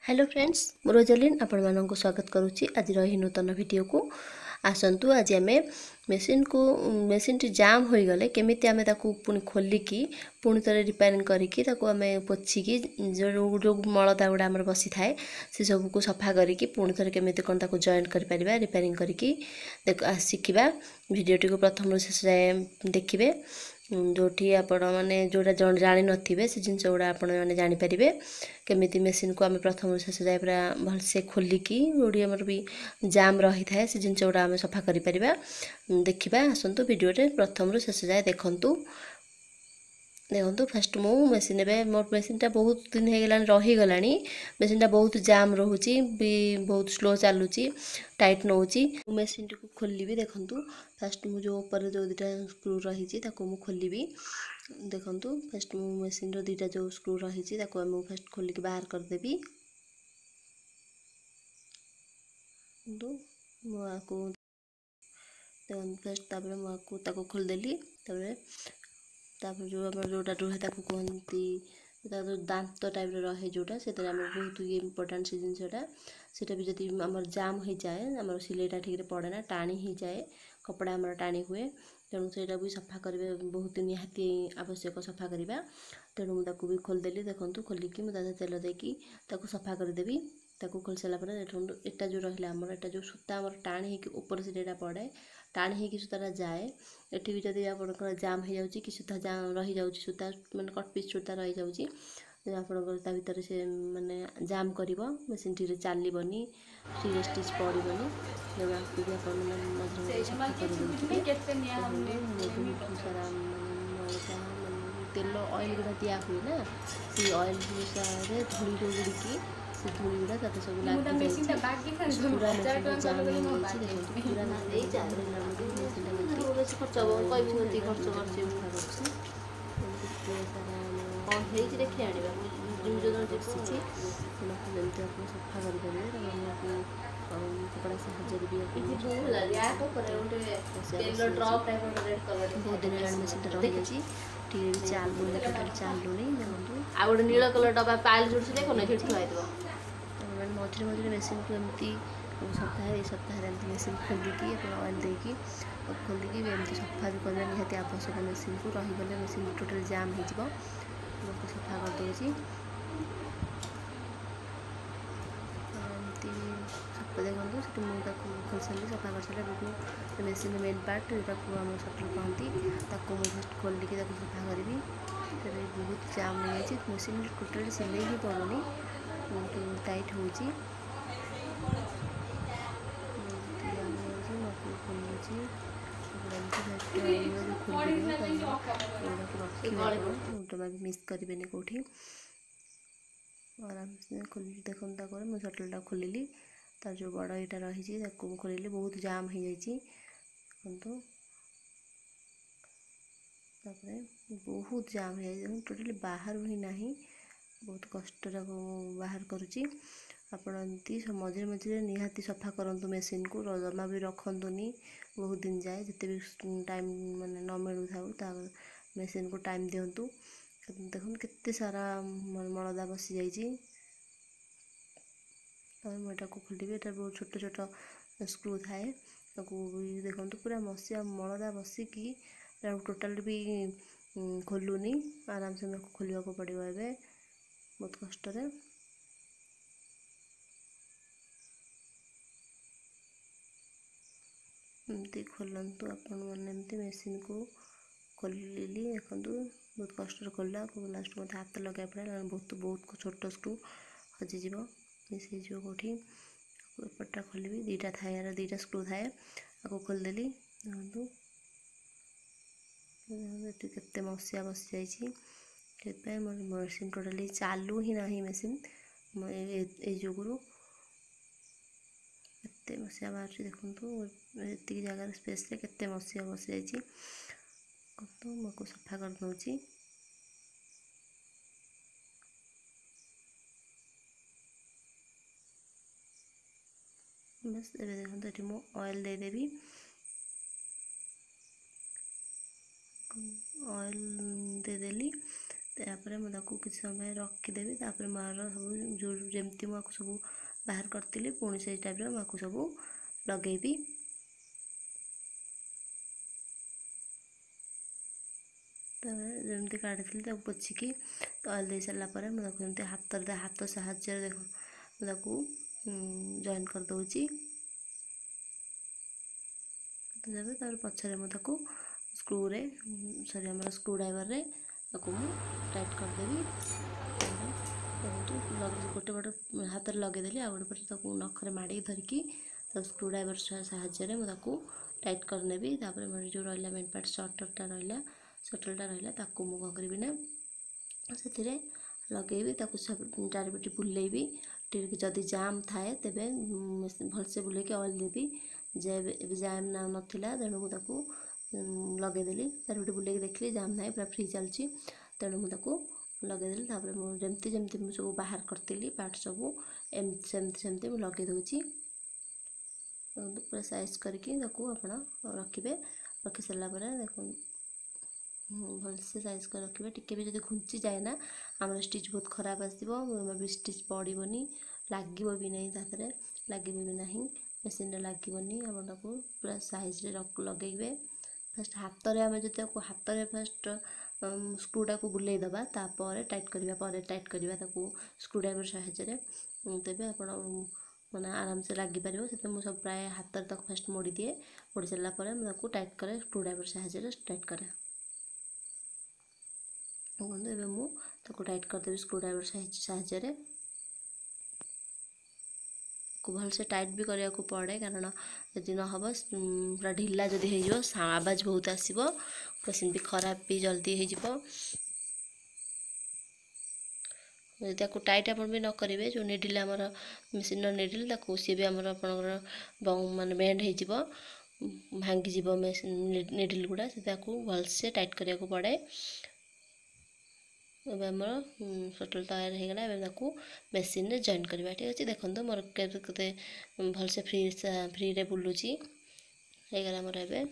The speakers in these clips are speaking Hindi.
हेलो फ्रेंड्स मु रोजालिन आपण मानक स्वागत करुच्ची आज रही नूतन वीडियो को आसतु आज आम मशीन टी जाम हो गले केमी आम पुणी खोलिकी पुणी थे रिपेयरिंग करके आम पोछिकी जो मलदा गुड़ा आम बसी थाए से सब को सफा करके पुणी थे केमी कौन जॉइंट कर रिपेयरिंग करके शिखा भिडटी को प्रथम शेष जाए देखिए जोठी आपण मैंने जोटा जानी नथिबे से जिनस गुड़ा आपण मैंने जानीपारे केमी मेसीन को आम प्रथम शेष जाए पूरा भलसे खोलिकी जोड़ी आमर भी जाम रही थाए से जिनस गुड़ा आम सफा कर देखा आसतु भिडियो प्रथम रू शेष जाए देखु देखो फास्ट मु मेसीन मोर मेसीनटा बहुत दिन हो गला रहीगला मेसीनटा बहुत जाम रोचे भी बहुत स्लो चलुची टाइट नौची मेसीन टी खोलि देखु फास्ट मु जो ऊपर जो दुटा स्क्रू रही मुझे खोलि देखु फास्ट मु मेसीन दुटा जो स्क्रू रही फास्ट खोलिक बाहर करदेवी फास्ट मुझे खोलदेली जो आम जोटा रुहे कहती जो दांत टाइप रहे जोटा से बहुत ये इम्पोर्टाट से जिनसा भी जब आम जाम हो जाए आम सिलेटा ठीक पड़े ना टाणी हो जाए कपड़ा आम टाणी हुए तेणु से भी सफा करेंगे बहुत निहाती आवश्यक सफा करवा तेणु मुझे भी खोलदेली देखूँ खोलिकी मुझे तेल देकी सफा करदेवी खोल सारापर एटा जो रहा आमर एटा जो सूता आम टाणी हो ऊपर सिलेटा पड़े टाणी हो सूता जाए एटी भी जब आप जाम हो जाऊँगी कि सूता रही जाऊँ सूता मैंने कट पिस सूता रही जाऊँगी आपंकर भितर से माने जाम कर मेसीन टी चलनी टी स्टिच पड़ोनी जब आपको भी आप मझे सफा कर सारा तेल ऑयल गुड़ा दिया हुए ना सी ऑयल धूली जो गुड़िकी से धूली गुड़ा तक सब लगे पूरा मेसीन जाम हो पूरा खर्च देखिए आने बसीची सफा कर कपड़ा साहय भी बहुत दिन मेसीन रही चालू टोटाल चालूनी देखो आ गए नील कलर डब्बा पाल जोड़ देख ना थोड़ा मझे मझे मेसीन को एमती सप्ताह मेसीन खोलिकी ऑयल देकी खोलिकी एमती सफा भी करवा निहाती आवश्यक मेसीन को रहीगले मेसीन टोटाल जाम हो सफा करदे देखो से मुझे खोल सारे सफा कर सारे मेसीन मेन पार्ट जोटा आम सटल कहती मुझे फर्स्ट खोलिकी सफा करी बहुत जाम नहीं मेसीन टोटाल सिले ही पड़ूनी बहुत टाइट हो मिस करेंगे कौटी आराम से खोल देखो मुझे सटलटा खोलिली तार जो बड़ यहाँ रही खोलिली बहुत जाम हो जाए बहुत जाम हो जाए टोटाली बाहर ही ना बहुत कष्ट बाहर करुच्ची आपड़ी मझे मझे निहाती सफा करूँ मेसीन को जमा भी रखुनी बहुत दिन जाए जिते भी टाइम माने न मिलू था मेसीन को टाइम दिंतु देखो केते सारा मलदा बसी जाइए मुझे खोलि ये बहुत छोट छोट स्क्रू थाए देखो पूरा मसीहा मलदा बसिकी टोटाल भी खोलुनी आराम से खोलिया को पड़ो ए बहुत कष्ट एमती खोलतु आपण मैंने मेसीन को खोलिली देखो बहुत कष्ट खोलला लास्ट मत हाथ लगे पड़ा बहुत छोट स्क्रू हजिज मिस हो कौटी एपटा खोलि दीटा थाए दीटा स्क्रू थाए आपको खोलदेली देखो केते मसीहा बसी जाइए मेसीन टोटाली चालू ही ना मेसीन जुगुरु केते मसीहा बाहर देखु ये जगार स्पेस केते मसीहा बसी जाइए मुझे सफा कर दूची बस ये देखो ये मुझे ऑयल देदेवी ऑयल देदेली तापर मुझे किसी समय रखीदेवी तापर मोर सब जो जमती मुझे सब बाहर करी पुणी से टाइप मुझे सब लगेबी। जमी काढ़ी पोछिकी ऑयल दे सारापर मुझे हाथ साहाଯ୍य देख जॉइन कर दूची पछरे मुझे स्क्रू रे सॉरी आम स्क्रू ड्राइवर रे टाइट करदेवी। गोटे पटे हाथ में लगेदेली आ गोटे पटे नखरे माड़ी धरिकी स्क्रू ड्राइवर साहाଯ୍य मुझे टाइट करनेबी। तापर मोर जो रहा मेन पार्ट सटलटा रहा ताकू मु कौन करी ना से लगेबी चारिपटी बुलेबी जदि जाम थाए तेज भलसे बुलेक ऑयल देवी। जे जाम ना नाला तेणु मुझे लगेदेली चारिपटी बुलेक देखली जाम ना पूरा फ्री चलती तेणु मुझे लगेदेली। तापर जमती जमती मुझे सब बाहर करी पार्ट सब सेमती मुझे लगे दूची पूरा साइज करके आप रखिए। रखी सारापर देख भलसे साइज कर रखिए टिके भी जब घुंची जाए ना आम स्टिच बहुत खराब आसो भी स्टिच पड़ोनी लगे भी नहीं ताकरे लगे भी ना मेसीन लगनी आप पूरा साइज लगे। फास्ट हाथ में आम जो हाथ में फास्ट स्क्रूटा को बुले दबा तापर टाइट करवा स्क्रू ड्राइवर साहाଯ୍य तेज आप मैंने आराम से लगिपर से मुझे सब प्राय हाथ में फास्ट मोड़ी दिए मोड़ी सारापर मुझे टाइट करे स्क्रू ड्राइवर साहाଯ୍य टाइट करे। देखो ये मुझे टाइट करदेवी स्क्रू ड्राइवर साहाଯ୍य भलसे टाइट भी करने को पड़े कारण यदि न हम पूरा ढिला जदि हो आवाज बहुत आसो मशीन भी खराब भी जल्दी हो। जदि टाइट आप भी न करेंगे जो निडिल आमर मेसीन निडिल सी भी आमर आप माने बेंड हो भांगी निडिल गुड़ा से भलसे टाइट करने को पड़े। आम सटल तैयार होगला एवं मेसीन रे जॉइन करवा ठीक अच्छे। देखो मोर के भलसे फ्री रे बुलूची होगला मोर एवं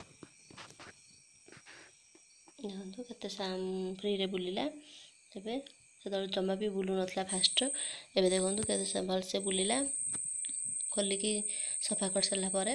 देखो के फ्री रे बुलिला तेरे से जमा भी बुलू नाला फास्ट एवं देखो के भलसे बुलिला खोलिकी सफा कर सारापर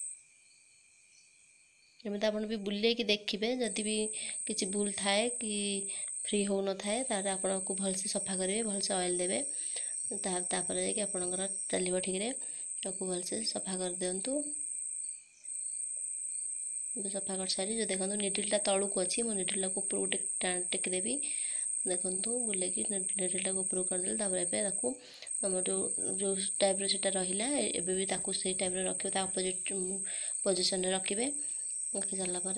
एमती आप भी बुले देखिए जदि भी किसी भूल थाए कि फ्री हो न थाए तार आपको भलसे सफा करेंगे भलसे ऑयल देवे तापर जाकि आपणकर चलो ठीक है भलसे सफा कर दिंतु। सफा कर सारी जो देखो निडिलटा तलू अच्छी मो निडिल को ऊपर टेकदेवी देखु बुले कि निडिलटा ऊपर करदे आम जो टाइप से रहा एवं से टाइप रखिए अपोजिट पोजिशन रखिए। रखी सारापर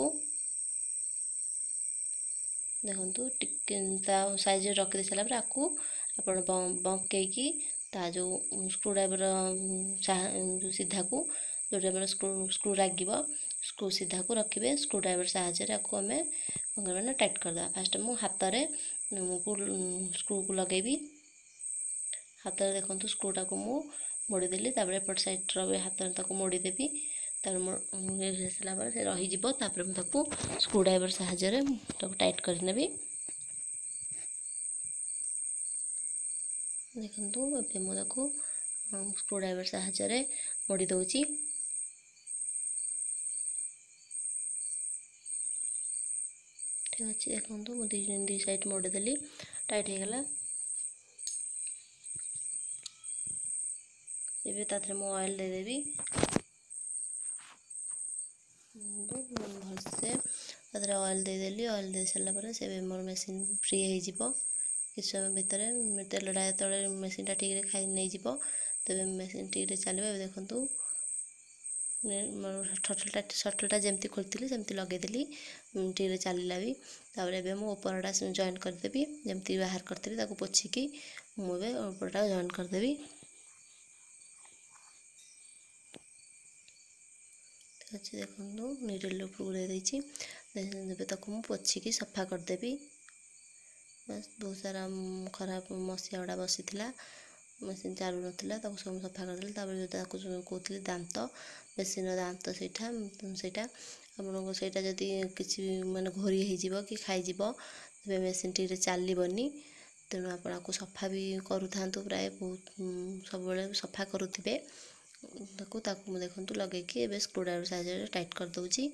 देखु टिके साइज रखी सारापर आपको आप बंकई ता जो स्क्रू ड्राइवर सीधा को जो स्क्रू लगे स्क्रू सीधा को रखिए स्क्रू ड्राइवर साहाଯ୍य आपको आम कौन टाइट करदे। फास्ट मु हाथ में स्क्रू को लगेबी हाथ में देखो स्क्रूटा को मु मोड़देली एपट साइड्र हाथ में मोड़देवी सारापर से रही मुझे स्क्रू ड्राइवर साहाଯ୍य टाइट करने। देखु ए मुझे स्क्रू ड्राइवर साहाଯ୍य मोड़ी दूची ठीक अच्छे। देखो मुझे दी साइड मोड़देली टाइट होगला ये ताथे मु ऑयल देदेवी भलसे ताथे ऑयल देदेली ऑयल दे सारापर से मोर मेसीन फ्री हो किस समय भितर तेलटा जो मेसीनटा ठीक खाई नहीं तेज मेसीन ठीक चलो। देखु सटलटा जमती खोलती सेमती लगेदेली ठीक चलला भी तापर एवं मुझे उपरटा जॉइन करदेवी जमती बाहर करदेवी पोछिकी मुझे उपरटा जॉइन करदेवी अच्छे। देखो निडिल उपरको दे ताकू पोछिकी सफा करदेवी बस बहुत सारा खराब मसीहा गुड़ा बसी मेसीन चालू नाला सब सफा करदेली जो कहते दांत मेसीन दांत से आपको जदि किसी माने घोरी हो कि खाई तेज मेसीन टी चलनी तेणु आपको सफा भी करूँ प्राय बहुत सब सफा करुवे ताकू देखूँ लगे स्क्रू ड्राइवर साहाय्य टाइट कर दूची।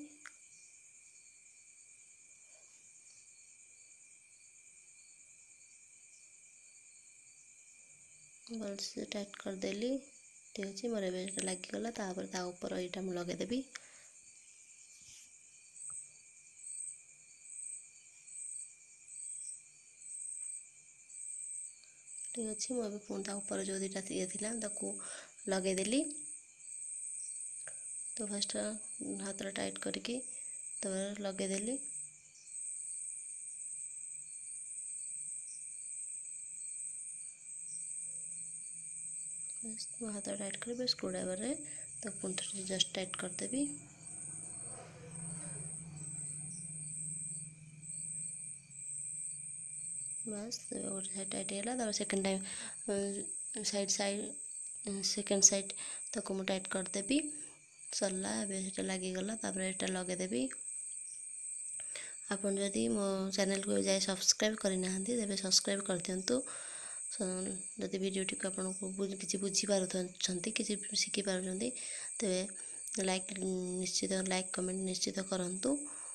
भलसे टाइट करदेली ठीक अच्छे मोर एवं लगिगला ता ऊपर यहाँ मुझे लगेदेवी। ठीक अच्छे मुझे पुणी ता ऊपर जो दुटा ये थी लगेदेली। तो फर्स्ट हाथ टाइट करके लगेदेली। हाथ टाइट कर स्क्रू ड्राइवर रे तो पुणी जस्ट टाइट करदेवी। बस गोटे साइड टाइट है सेकेंड टाइम सेकेंड साइड तक मुझे टाइट करदेवी सरला एवं लगिगला यहाँ लगेदेवी। आपन जदि मो चैनल को जाए सब्सक्राइब करना तेरे सब्सक्राइब कर दिंतु। जदि वीडियोटी को आपको किसी बुझीपार्टी किसी शिखिपार तेरे लाइक निश्चित लाइक कमेंट निश्चित करूँ।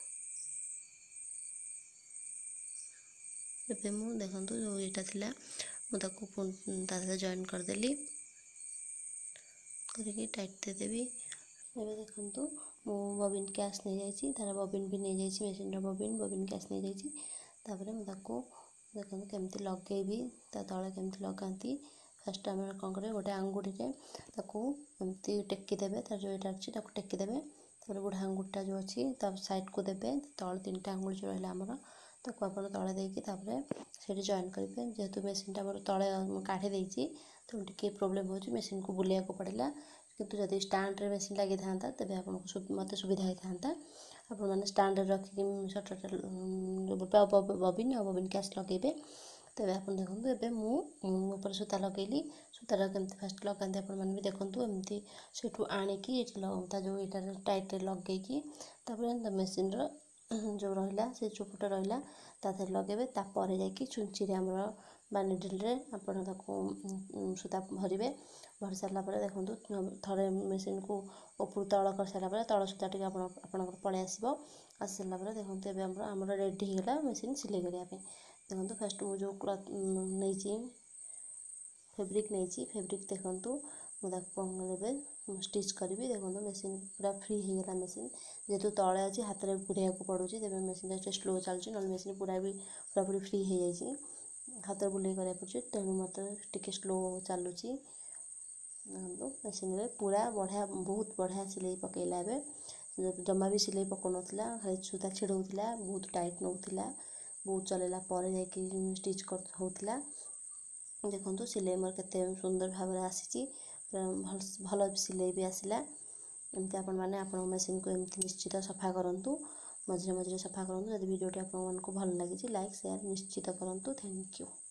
एबे मु देखूँ जो यहाँ थी मुझे जॉइन करदेली करके टाइट देदेवी। एबे देखूँ मु बबिन कैश नहीं जाइए तार बबिन भी नहीं जाइए मेसीन बबिन कैश नहीं जाइए मुझे देखो केमती लगेबी तले केमती लगाती। फास्ट आम कौन करेंगे गोटे आंगुठी एमती टेकीदेवे तार जो यहाँ अच्छी टेकीदेवे बुढ़ा आंगुठीटा जो अच्छी साइड को देवे तल 3टा आंगुठी जो रहा आमर ताको आप तले देकी जॉइन करेंगे। जेहेतु मेसीनटा मोर तले काढ़ी देती तो टे प्रोब्लेम हो मेसीन को बुलाया को पड़ेगा किंतु जदि स्टाण्ड रे मेसीन लगी था तेज आपको मत सुविधा होता आपण मैंने स्टाण्ड रखिकी बबिन और बबिन कैश लगे। तेज आप देखूँ एवं मुझे सूता लगेली सूता केमती फास्ट लगाते आपने भी देखूँ एमती से आणिकी जो यहाँ टाइट लगे मेसीन जो रहा से चुपटा रहा ताथे लगे तापर जा चुंची आमर बानिडिल सूता भरवे भरी सारा देखूँ थे मेसीन को ऊपर तल कर सारा तल सूता टी आप पलि आस सारा देखूँ एवं आमर रेडी होगा मेसीन सिलाई करने। देखो फास्ट मुझे क्लथ नहीं फैब्रिक नहीं फैब्रिक देखूँ मुझे स्टिच करी देखो मेसीन पूरा फ्री होगा मेसीन जेहेतु तले अच्छी हाथ में बुढ़ाया को पड़ू तेज मेसीन स्लो चलुची ना मेसीन पूरा पूरी फ्री हो जाए हाथ में बुले करा पड़े तेणु मत टे स्लो चलुची। मेसीन पूरा बढ़िया बहुत बढ़िया सिलाई पकईला जमा भी सिलाई पकड़ नाला सूता छिड़ौला बहुत टाइट नौला बहुत चलैला जा स्टिच होता। देखो सिलाई मोर केते सुंदर भाव आसी भल सिलाई भी आसला। एमती आपण मैंने आप मेसीन को एमती निश्चित सफा करूँ मझे मझे सफा करूँ। जब वीडियोटी आपको भल लगी लाइक शेयर निश्चित करूँ। Thank you.